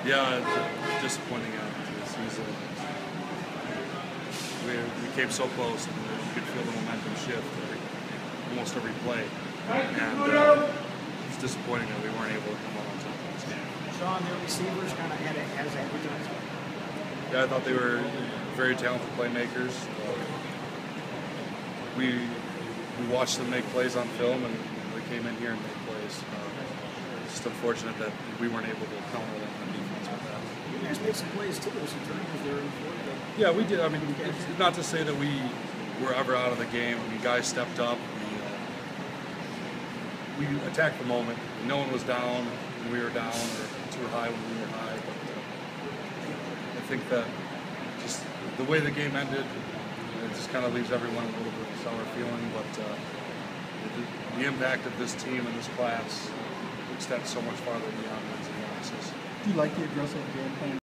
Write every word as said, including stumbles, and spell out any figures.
Yeah, it's disappointing out this season. We, we came so close, and you could feel the momentum shift every, almost every play. And uh, it's disappointing that we weren't able to come out on top of this game. Sean, their receivers kind of had it as advertised. Yeah, I thought they were very talented playmakers. Uh, we we watched them make plays on film, and they came in here and made plays. Uh, it's just unfortunate that we weren't able to counter them on defense with that. You guys made some plays too. Some turnovers there in the fourth. Yeah, we did. I mean, it's not to say that we were ever out of the game. I mean, guys stepped up. We, uh, we attacked the moment. No one was down when we were down, or too high when we were high. But uh, I think that just the way the game ended, it just kind of leaves everyone a little bit of a sour feeling. But uh, the, the impact of this team and this class extends so much farther beyond wins and losses. Do you like the aggressive game plan?